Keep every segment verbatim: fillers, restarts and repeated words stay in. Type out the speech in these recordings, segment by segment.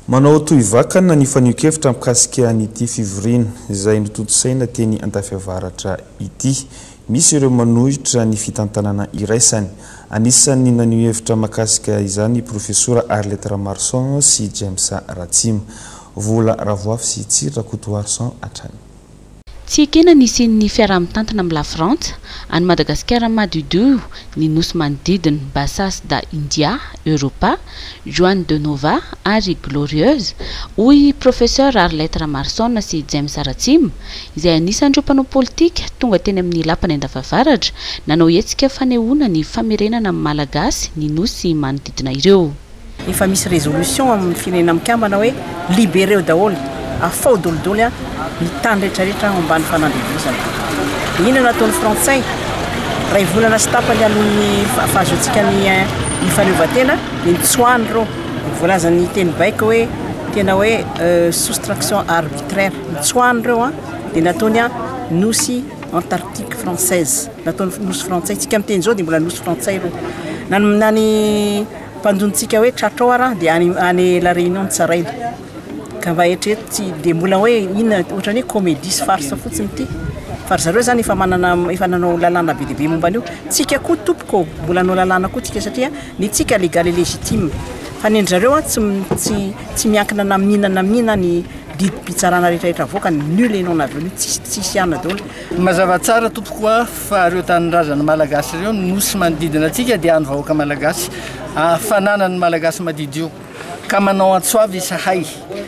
Manao toy vakana ny fanio-kevitra mikasika an'ity fivoriana izay nototosaina teny Antafiavaratra ity. Misy ireo manohitra ny fitantanana iraisany. Anisan'ny nanio hevitra makasika izany Profesora Arlette Ramarson sy James Ratsima. Vola Ravoafy sy Tsira Kotoarson atrany. Tsy ekena nisy ny fiaraha-mitantana amin'ny la France, any Madagascar Madudu, ny nosy manodidina Bassas da India, Europa, Joan de Nova ary Glorieuse, hoy Professeur Arlette Ramarson sy James Ratsima, izay anisan'ireo mpanao politika tonga teny amin'ny lapany Andafavaratra, nanao hetsika fanehoana ny famerenana amin'ny malagasy ny nosy manodidina ireo. Efa misy résolution amin'ny firenena mikambana hoe libéreo daholo, afao dolidoly a ny tany rehetrarehetra ambany fanandrevozana. Ino nataon'ny Frantsay? Ray volana sy tapany alohan'ny fahazoantsika ny fanaovan-tena, dia nitsoahany reo. Voalazan'ny teny baika hoe tena hoe soustraction arbitraire. Nitsoahany reo a dia nataony a nosy Antarctique française. Nataony nosy frantsay. Tsika miteny zao dia mbola nosy frantsay reo. Nany mpandonitsika hoe tratrora dia any La Réunion de Tsaraina. Ka mba eritrereto dia mbola hoe ina ohatrany hoe comédie sy farce fotsiny ity. Fa zareo zany efa manana efa nanao lalàna be dia be momba an'io. Tsika koa tompoko mbola nanao lalàna koa tsika satria ny tsika légal et légitime. Fa ny zareo a tsy tsy tsy miankina na minana mina ny didim-pitsarana rehetrarehetra avoaka ny nul et non avenu tsy tsisy ihany daholo. Mazava tsara tompoko a fa ireo tanindrazana malagasy ireo nosy manodidina antsika dia any vahoaka malagasy fananany malagasy madidio ka manao antsoavy sahay.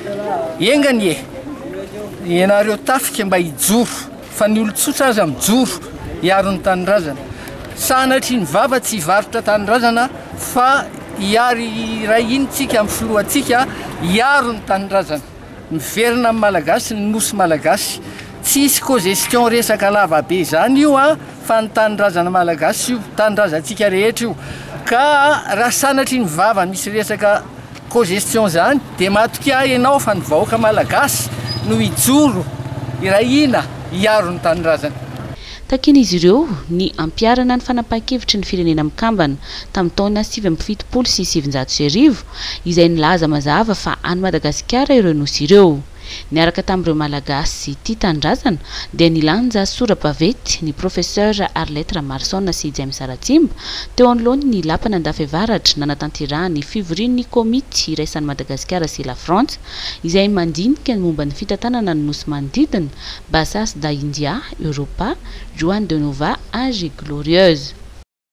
Engany e, ianareo tafika mba hijoro, fa ny olo-tsotra aza mijoro hiaro ny tanindrazana. Sanatry ny vava tsy hivarotra tanindrazana fa hiary ray initsika amin'ny filohantsika hiaro ny tanindrazana. Miverina amin'ny malagasy ny nosy malagasy. Tsisy co-gestion resaka lava be zany io a fa ny tanindrazana malagasy io, tanindrazantsika rehetra io. Ka raha sanatry ny vava misy resaka co-gestion zany dia matoka ianao fa ny vahoaka malagasy no hijoro irahina hiaro ny tanindrazana. Taken'izy ireo ny ampiarana ny fanapahan-kevitry ny firenena mikambana tamin'ny taona sivy amby fitopolo sy sivinjato sy arivo izay nilaza mazava fa any Madagasikara ireo nosy ireo. Niaraka tamin'ireo malagasy sy tia tanindrazana dia nilanja sora-bavety ny Professeur Arlette Ramarson sy James Ratsima teo anoloany ny lapana Andafiavaratra nanatanterahany fivorian'ny komity iraisan'ny Madagasikara sy la France izay mandinika ny momba ny fitantanana ny nosy manodidina Bassas da India, Europa, Joan de Nova ary Glorieuse.